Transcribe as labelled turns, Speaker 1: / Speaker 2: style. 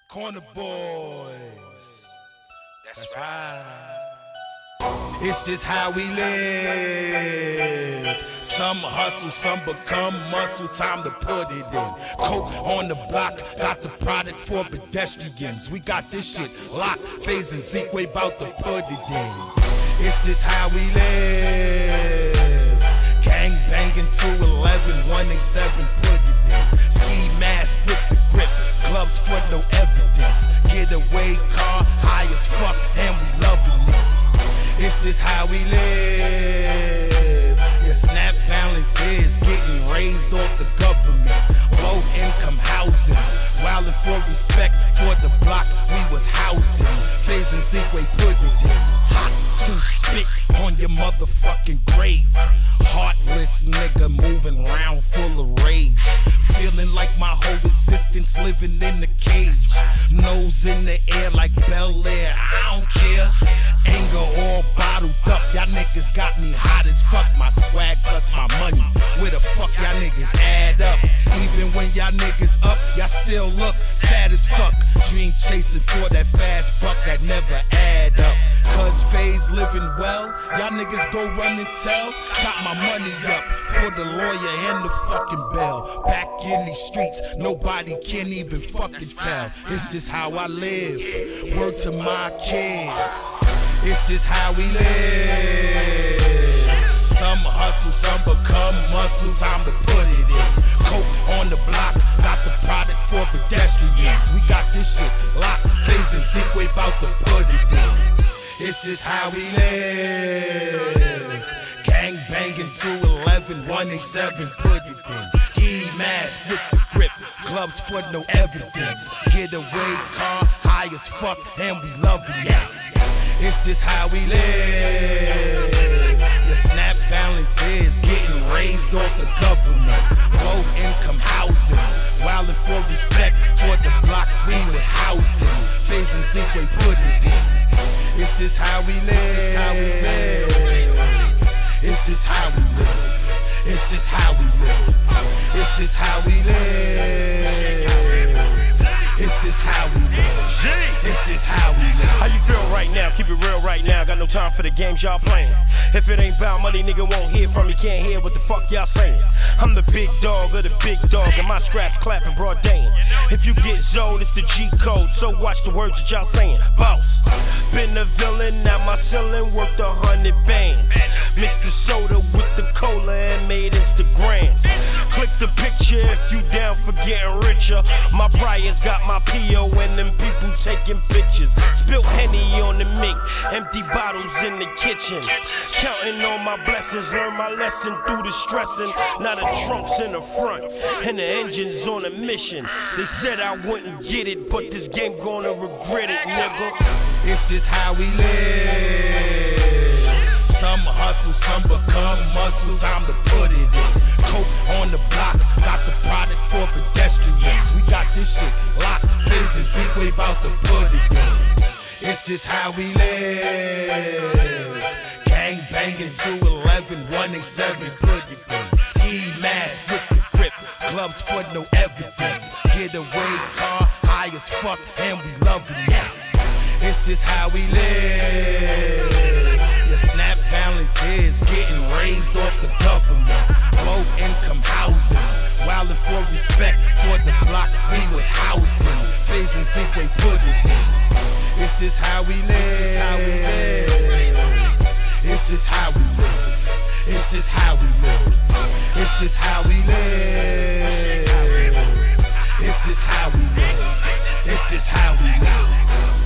Speaker 1: Corner boys, that's right. It's just how we live. Some hustle, some become muscle. Time to put it in. Coke on the block, got the product for pedestrians. We got this shit locked. FaZe and Zeqway bout to put it in. It's just how we live. Gang banging 211, 187, put it in. Ski mask with the grip, gloves for no evidence. Getaway car, high as fuck, and we loving it. It's just how we live. Your snap balance is getting raised off the government. Low income housing, wildin' for respect for the block we was housed in. FaZe and Zeqway put it in. Hot to spit on your motherfucking grave. Heartless nigga moving around full of rage. Feeling like my whole existence living in the cage. Nose in the air like Bel Air, I don't care. Anger all bottled up, y'all niggas got me hot as fuck. My swag plus my money, where the fuck y'all niggas add up? Even when y'all niggas up, y'all still look sad as fuck. Dream chasing for that fast buck that never add up. Cause FaZe living well, y'all niggas go run and tell. Got my money up for the lawyer and the fucking bell. Back in these streets, nobody can even fucking tell. It's just how I live, word to my kids. It's just how we live. Some hustle, some become muscle. Time to put it in. Coke on the block, got the product for pedestrians. We got this shit locked. FaZe and Zeqway bout to put it in. It's just how we live. Gang banging 211, 187, put it in. Ski mask with the grip, gloves for no evidence. Getaway car, high as fuck, and we loving it. It's just how we live. Your snap balance is getting raised off the government. Low income housing, wildin' for respect for the block we was housed in. FaZe and Zeqway put it in. It's just how we live. It's how we live. It's just how we live. It's just how we live. It's just how we live. It's just how we live. It's just how we live.
Speaker 2: How you feel right now? Keep it real right now. Got no time for the games y'all playing. If it ain't about money, nigga won't hear from me. Can't hear what the fuck y'all saying. I'm the big dog of the big dog, and my scraps clapping broad day. If you get zoned, it's the G code. So watch the words that y'all saying. Boss, been a villain, now my ceiling worth 100 bands. Mixed the soda with the cola and made Instagrams. Click the picture if you down for getting richer. My priors got my P.O. and them people taking pictures. Spilt Henny on the mink, empty bottles in the kitchen. Counting on my blessings, learn my lesson through the stressing. Now the trunk's in the front and the engine's on a mission. They said I wouldn't get it, but this game gonna regret it, nigga.
Speaker 1: It's just how we live. Some hustle, some become muscle. Time to put it in. Coke on the block, got the product for pedestrians. We got this shit locked. FaZe and Zeqway bout to put it in. It's just how we live. Gang banging 211, 187, put it in. Ski mask with the grip, gloves for no evidence. Getaway car, high as fuck, and we loving it. It's just how we live. Your snap balance is getting raised off the government. Low income housing, wildin' for respect for the block we was housed in. FaZe and Zeqway put it in. It's just how we live. It's just how we live. It's just how we live. It's just how we live. It's just how we live. It's just how we live. It's just how we live.